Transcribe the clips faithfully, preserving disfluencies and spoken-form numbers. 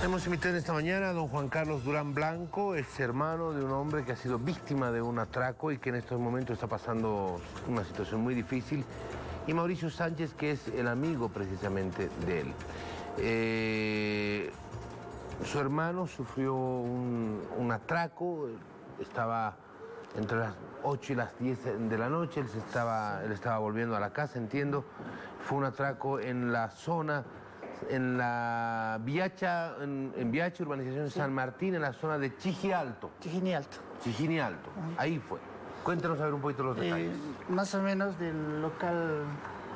Hemos invitado esta mañana a don Juan Carlos Durán Blanco, es hermano de un hombre que ha sido víctima de un atraco y que en estos momentos está pasando una situación muy difícil, y Mauricio Sánchez, que es el amigo precisamente de él. Eh, su hermano sufrió un, un atraco, estaba entre las ocho y las diez de la noche, él, se estaba, él estaba volviendo a la casa, entiendo. Fue un atraco en la zona, en la Viacha, en, en Viacha, urbanización Sí. San Martín, en la zona de Chiji Alto. Chijini Alto. Chijini Alto, uh-huh. Ahí fue. Cuéntanos a ver un poquito los detalles. Eh, más o menos del local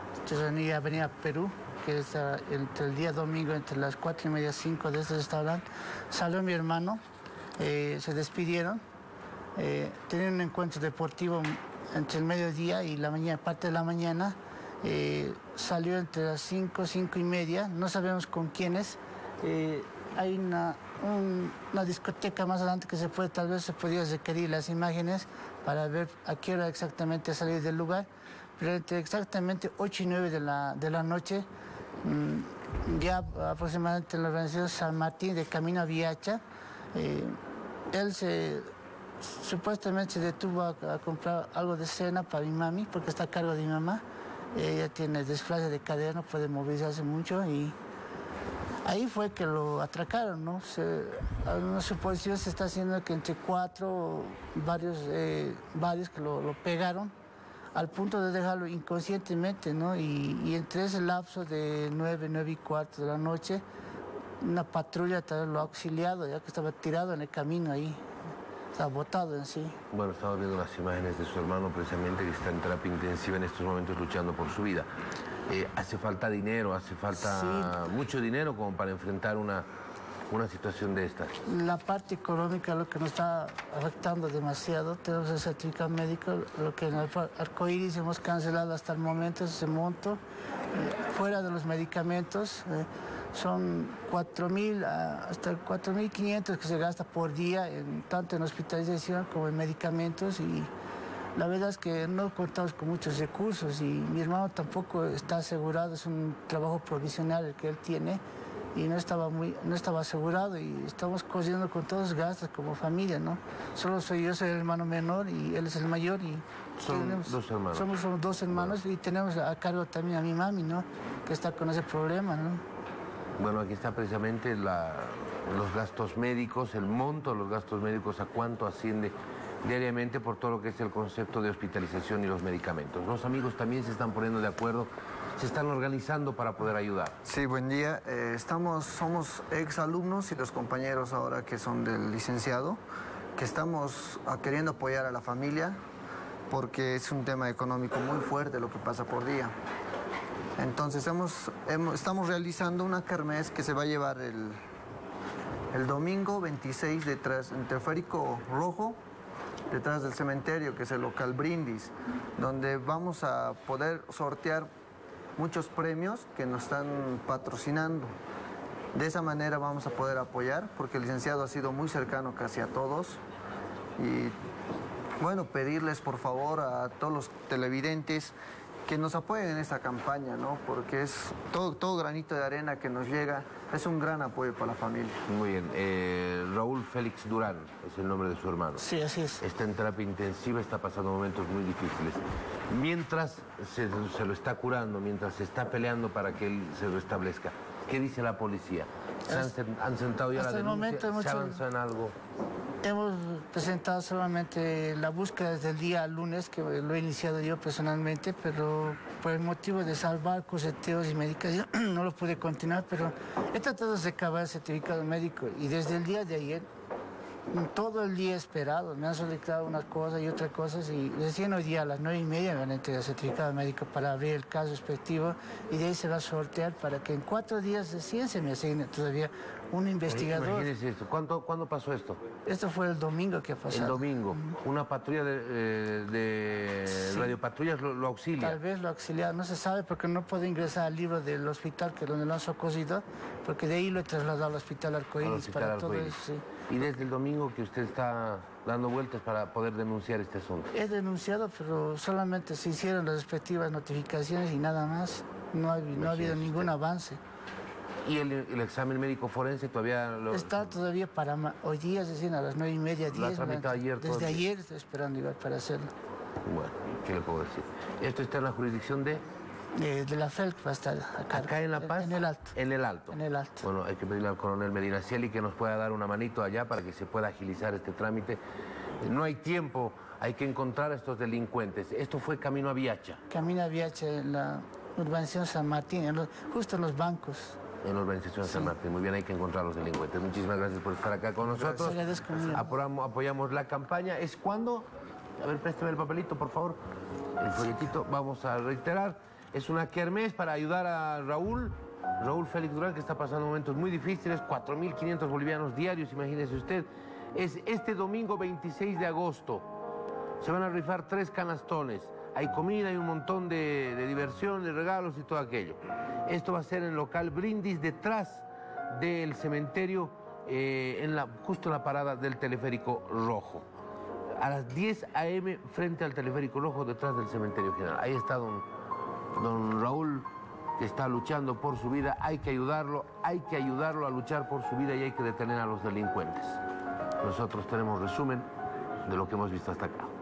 de Avenida Perú, que es uh, entre el día domingo, entre las cuatro y media, cinco de este restaurante, salió mi hermano, eh, se despidieron, eh, tenían un encuentro deportivo entre el mediodía y la mañana, parte de la mañana. Eh, salió entre las cinco, cinco y media, no sabemos con quiénes. Eh, hay una, un, una discoteca más adelante que se puede, tal vez se podría requerir las imágenes para ver a qué hora exactamente salir del lugar, pero entre exactamente ocho y nueve de la, de la noche, mmm, ya aproximadamente en la organización San Martín de camino a Viacha, eh, él se supuestamente se detuvo a, a comprar algo de cena para mi mami, porque está a cargo de mi mamá. Ella tiene desplace de cadera, no puede movilizarse mucho, y ahí fue que lo atracaron, ¿no? Se, una suposición se está haciendo que entre cuatro, varios, eh, varios que lo, lo pegaron, al punto de dejarlo inconscientemente, ¿no? Y, y entre ese lapso de nueve, nueve y cuarto de la noche, una patrulla tal vez lo ha auxiliado, ya que estaba tirado en el camino ahí. Está botado en sí. Bueno, estamos viendo las imágenes de su hermano precisamente, que está en terapia intensiva en estos momentos luchando por su vida. Eh, hace falta dinero, hace falta sí. mucho dinero como para enfrentar una, una situación de estas. La parte económica es lo que nos está afectando demasiado. Tenemos el certificado médico, lo que en el Arcoiris hemos cancelado hasta el momento, ese monto. Eh, fuera de los medicamentos, eh, son cuatro mil hasta cuatro mil quinientos que se gasta por día, en, tanto en hospitalización como en medicamentos, y la verdad es que no contamos con muchos recursos, y mi hermano tampoco está asegurado, es un trabajo provisional el que él tiene, y no estaba, muy, no estaba asegurado, y estamos corriendo con todos los gastos como familia, ¿no? Solo soy yo, soy el hermano menor y él es el mayor, y son tenemos, dos hermanos. Somos, somos dos hermanos, bueno. Y tenemos a cargo también a mi mami, ¿no? Que está con ese problema, ¿no? Bueno, aquí está precisamente la, los gastos médicos, el monto de los gastos médicos, a cuánto asciende diariamente por todo lo que es el concepto de hospitalización y los medicamentos. Los amigos también se están poniendo de acuerdo, se están organizando para poder ayudar. Sí, buen día. Eh, estamos, somos exalumnos y los compañeros ahora que son del licenciado, que estamos a, queriendo apoyar a la familia, porque es un tema económico muy fuerte lo que pasa por día. Entonces hemos, hemos, estamos realizando una kermés que se va a llevar el, el domingo veintiséis detrás, en Teleférico Rojo, detrás del cementerio, que es el local Brindis, donde vamos a poder sortear muchos premios que nos están patrocinando. De esa manera vamos a poder apoyar, porque el licenciado ha sido muy cercano casi a todos. Y bueno, pedirles por favor a todos los televidentes que nos apoyen en esta campaña, ¿no? Porque es todo, todo granito de arena que nos llega, es un gran apoyo para la familia. Muy bien. Eh, Raúl Félix Durán es el nombre de su hermano. Sí, así es. Está en terapia intensiva, está pasando momentos muy difíciles. Mientras se, se lo está curando, mientras se está peleando para que él se restablezca, ¿qué dice la policía? ¿Se han, han sentado ya la denuncia? Momento hemos ¿Se avanza en algo? Hemos presentado solamente la búsqueda desde el día lunes, que lo he iniciado yo personalmente, pero por el motivo de salvar coseteos y medicación no lo pude continuar, pero he tratado de recabar el certificado médico, y desde el día de ayer, todo el día he esperado, me han solicitado unas cosas y otras cosas, y recién hoy día a las nueve y media me han entregado el certificado médico para abrir el caso respectivo, y de ahí se va a sortear para que en cuatro días recién se me asigne todavía un investigador. Imagínese esto. ¿Cuándo, ¿Cuándo pasó esto? Esto fue el domingo que ha pasado. El domingo. Uh-huh. Una patrulla de, eh, de sí. radiopatrullas lo, lo auxilia. Tal vez lo auxilia, no se sabe, porque no puedo ingresar al libro del hospital que donde lo han socorrido, porque de ahí lo he trasladado al hospital Arcoiris para Arcoiris. todo eso. Sí. Y desde el domingo que usted está dando vueltas para poder denunciar este asunto. He denunciado, pero solamente se hicieron las respectivas notificaciones y nada más. No ha, no ha habido ningún avance. ¿Y el, el examen médico forense todavía lo...? Está todavía para ma- hoy día, es decir, a las nueve y media, ¿Lo has diez. tramitado ayer Desde todavía? ayer estoy esperando igual para hacerlo. Bueno, ¿qué le puedo decir? Esto está en la jurisdicción de... Eh, de la F E L C va a estar acá. ¿Acá en La Paz? En el Alto. En el Alto. En el Alto. Bueno, hay que pedirle al coronel Medina Cieli que nos pueda dar una manito allá para que se pueda agilizar este trámite. Eh, No hay tiempo, hay que encontrar a estos delincuentes. Esto fue camino a Viacha, Camina Viache en la urbanización San Martín, en los- justo en los bancos. en la urbanización de San Martín. Muy bien, hay que encontrar a los delincuentes. Muchísimas gracias por estar acá con nosotros. Le agradezco mucho. Apoyamos, apoyamos la campaña. ¿Es cuándo? A ver, préstame el papelito, por favor. El folletito. Vamos a reiterar. Es una kermés para ayudar a Raúl, Raúl Félix Durán, que está pasando momentos muy difíciles, cuatro mil quinientos bolivianos diarios, imagínese usted. Es este domingo veintiséis de agosto. Se van a rifar tres canastones. Hay comida, hay un montón de, de diversión, de regalos y todo aquello. Esto va a ser en el local Brindis, detrás del cementerio, eh, en la, justo en la parada del teleférico rojo. A las diez a eme frente al teleférico rojo, detrás del cementerio general. Ahí está don, don Raúl, que está luchando por su vida. Hay que ayudarlo, hay que ayudarlo a luchar por su vida y hay que detener a los delincuentes. Nosotros tenemos resumen de lo que hemos visto hasta acá.